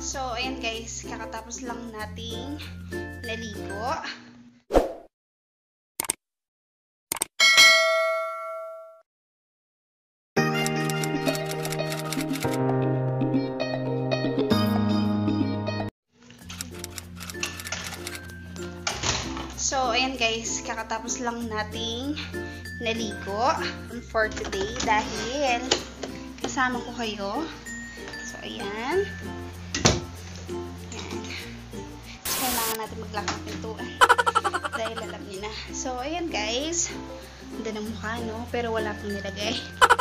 So, ayan guys, kakatapos lang nating naligo. So, ayan guys, kakatapos lang nating naligo for today dahil kasama ko kayo. So, ayan. So, kailangan natin maglak ng pintuan dahil alam niyo na. So, ayan guys. Ganda ng mukha, no? Pero wala pang nilagay.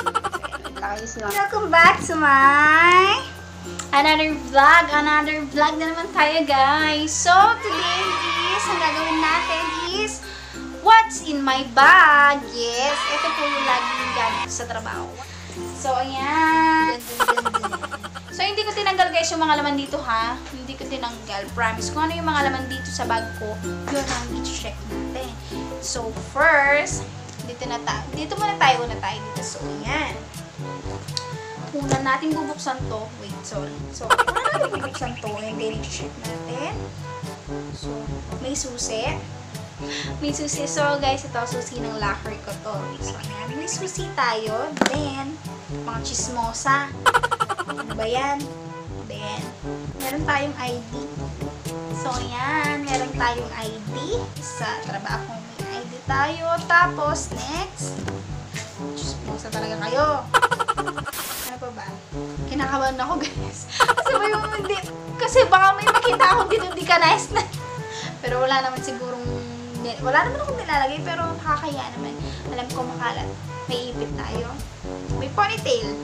So, welcome back to my another vlog na naman tayo guys. So today is, ang gagawin natin is what's in my bag. Yes, ito po yung laging gamit sa trabaho. So ayan. So hindi ko tinanggal guys yung mga laman dito ha. Hindi ko tinanggal. Promise. Kung ano yung mga laman dito sa bag ko, yun ang i-check natin. So first, dito muna tayo dito. So ayan. Una natin bubuksan to. Wait, sorry. So, una natin bubuksan to. And then, i-check natin. So, may susi. May susi. So, guys, ito susi ng locker ko to. So, ayan. May susi tayo. Then, mga chismosa. Ano ba yan? Then, meron tayong ID. So, ayan. Meron tayong ID. Sa trabaho may ID tayo. Tapos, next. Chismosa talaga kayo. Ano pa ba? Kinakabahan ako guys. Kasi ba yung hindi, kasi baka may makita ako dito hindi ka nice na. Pero wala naman sigurong, wala naman akong nilalagay pero nakakaya naman. Alam ko makalat. May ipit tayo. May ponytail.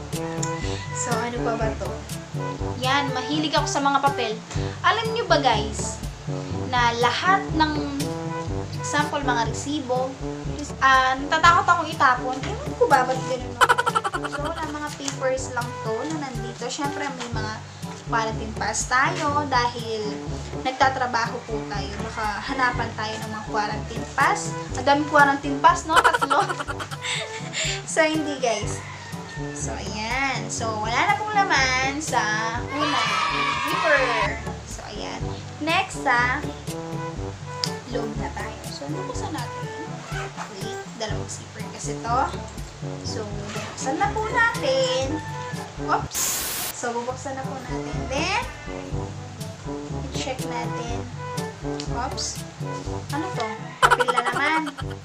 So ano pa ba to? Yan, mahilig ako sa mga papel. Alam nyo ba guys, na lahat ng example, mga resibo, natatakot akong itapon. Ewan ko ba, ba't ganun ako? So, wala, mga papers lang to na nandito. Siyempre, may mga quarantine pass tayo dahil nagtatrabaho po tayo. Nakahanapan tayo ng mga quarantine pass. Ang daming quarantine pass, no? 3. So, hindi guys. So, ayan. So, wala na pong laman sa unang paper. So, ayan. Next, sa loob na tayo. So, bubuksan natin. Wait, 2 zipper kasi to. So, bubuksan na po natin. Oops! So, bubuksan na po natin. Then, i-check natin. Oops! Ano to? Papel na naman.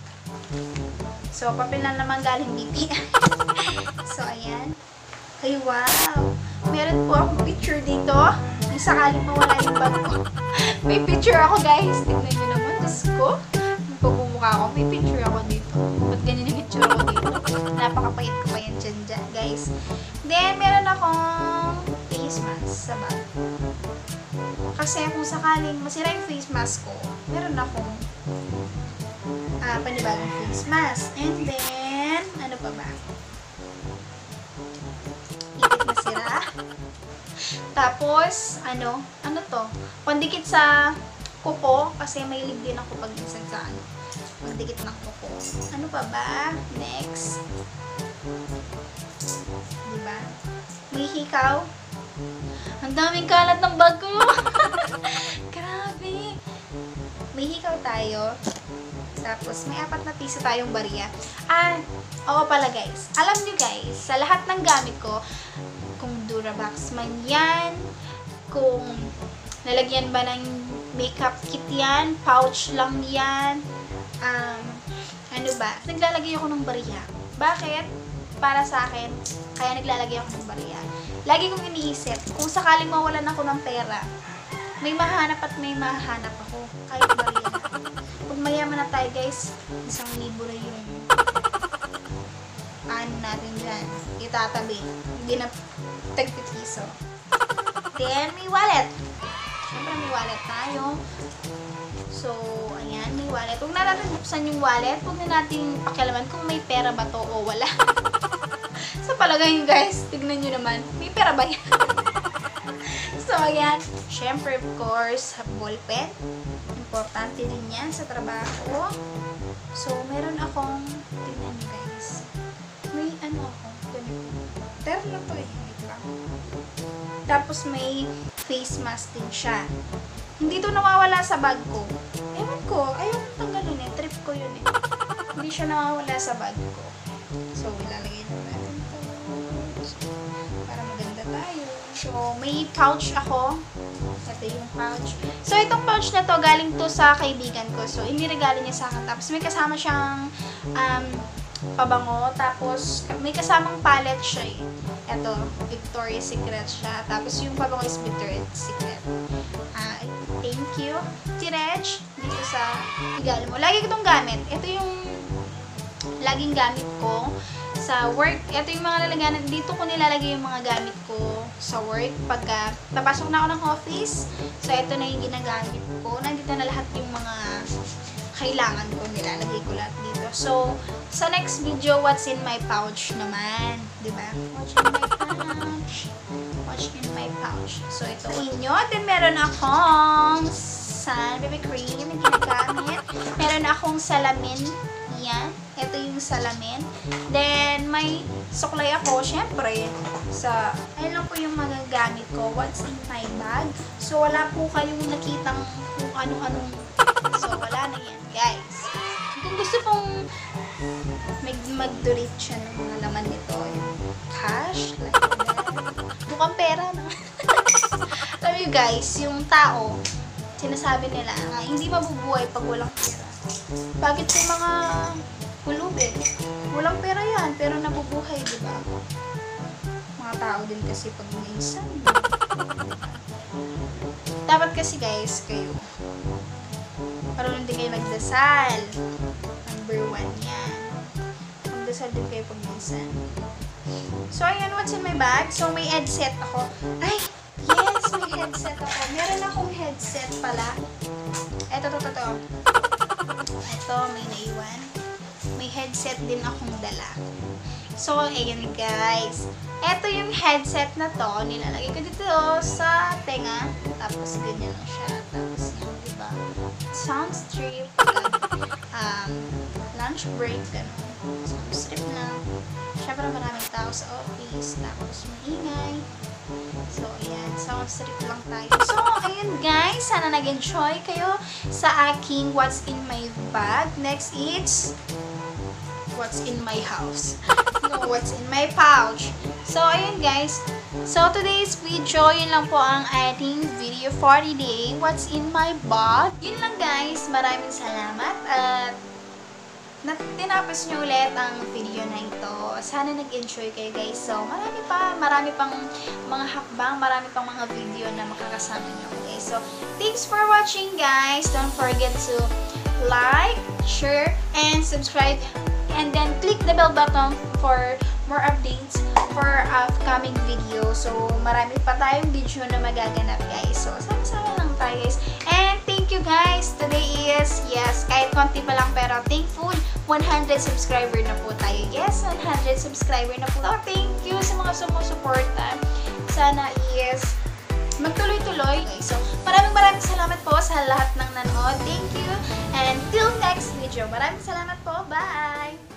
So, papel na naman galing BP. So, ayan. Ay, wow! Meron po akong picture dito. Yung sakaling mawala yung bag ko. May picture ako, guys. Tignan nyo naman. Diyos ko. Yung pagmumukha ko. May picture ako dito. Ba't ganyan yung picture ako dito? Napakapait ko pa yan dyan, guys. Then, meron akong face mask sa bag. Kasi kung sakaling masira yung face mask ko, meron akong panibagong face mask. And then, ano pa ba? Ipit na sira. Tapos, ano to? Pandikit sa kuko, kasi may lig din ako pag minsan sa pagdikit ng kuko. Ano pa ba? Next. Diba? May hikaw. Ang daming kalat ng bag ko. Grabe. May hikaw tayo. Tapos, may 4 na piso tayong bariya. Oo pala guys. Alam nyo guys, sa lahat ng gamit ko, kung Durabox man yan, kung nalagyan ba ng makeup kit yan, pouch lang yan, ano ba, naglalagay ako ng bariya. Bakit? Para sa akin, kaya naglalagay ako ng bariya. Lagi kong iniisip, kung sakaling mawalan ako ng pera, may mahanap at may mahanap ako. Kahit bariya. Pag mayaman na tayo guys, 1,000 na yung ano natin dyan, itatabi. Hindi na tagpipiso. Then, may wallet. Siyempre, may wallet tayo. So, ayan, may wallet. Huwag na natin buksan yung wallet. Huwag na natin pakialaman kung may pera ba to o wala. Sa palagay nyo guys, tignan nyo naman, may pera ba yan? So, ayan. Siyempre, of course, ballpen. Importante din yan sa trabaho. So, meron akong, tignan nyo guys, may ano ako, ganito. Terno to eh. Wait lang. Tapos may face mask din siya. Hindi to nawawala sa bag ko. Ewan ko, ayaw ko tanggalin eh. Trip ko yun eh. Hindi siya nawawala sa bag ko. So, ilalagay na natin ito. Para maganda tayo. So, may pouch ako. Ito yung pouch. So, itong pouch na to, galing to sa kaibigan ko. So, iniregalo niya sa akin. Tapos, may kasama siyang pabango. Tapos, may kasamang palette siya eh. Ito, Victoria's Secret siya. Tapos, yung pabango is Victoria's Secret. Thank you, Tireg, dito sa regalo mo. Lagi ko itong gamit. Ito yung laging gamit ko sa work. Ito yung mga lalaganan. Dito ko nilalagay yung mga gamit ko sa work. Pagka napasok na ako ng office, so ito na yung ginagamit ko. Nandito na lahat yung mga kailangan ko. Nilalagay ko lahat dito. So, sa next video, what's in my pouch naman. Diba? What's in my pouch? What's in my pouch? So, ito inyo. Then, meron akong BB cream na ginagamit. Meron akong salamin. Yan. Ito yung salamin. Then, may suklay ako. Syempre, ayun lang po yung magagamit ko. What's in my bag? So, wala po kayong nakitang kung ano-anong. So, wala na yan, guys. Kung gusto pong mag-donate siya ng mga laman nito, yung cash, like that. Mukhang pera, no? Alam nyo, guys, yung tao, sinasabi nila, hindi mabubuhay pag walang pera. Bakit sa mga pulubi? Walang pera yan, pero nabubuhay, di ba? Mga tao din kasi pag minsan. Dapat kasi, guys, kayo, marunong din kayo magdasal. Number 1 yan. Magdasal din kayo pag minsan. So, ayan, what's in my bag? So, may headset ako. Ay! Yes, may headset ako. Meron akong headset pala. Ito. Ito, may naiwan. May headset din akong dala. So, ayan guys. Ito yung headset na to. Nilalagay ko dito sa tenga. Tapos, ganyan lang siya. Tapos, yun, diba? Sound strip. Lunch break. Ganun. Sound strip lang. Siyempre, maraming tao sa office. Tapos, maingay. So, ayan. Sound strip lang tayo. So, ayan guys. Sana nag-enjoy kayo sa aking What's in my bag. Next is What's in my house. No, what's in my pouch. So, ayan guys. So, today's video, yun lang po ang ating video for today. What's in my bag. Yun lang guys. Maraming salamat. At tinapos nyo ulit ang video na ito. Sana nag-enjoy kayo guys. So, marami pang mga hakbang, marami pang mga video na makakasama nyo guys. So, thanks for watching guys. Don't forget to like, share, and subscribe. And then, click the bell button for more updates for upcoming video. So, marami pa tayong video na magaganap guys. So, sama-sama lang tayo guys. And thank you guys. Today is, yes, kahit konti pa lang pero thankful, 100 subscriber na po tayo. Yes, 100 subscriber na po. So, thank you sa mga sumusuporta. Sana is magtuloy-tuloy. So, maraming salamat po sa lahat ng nanood. Thank you. And till next video. Maraming salamat po. Bye!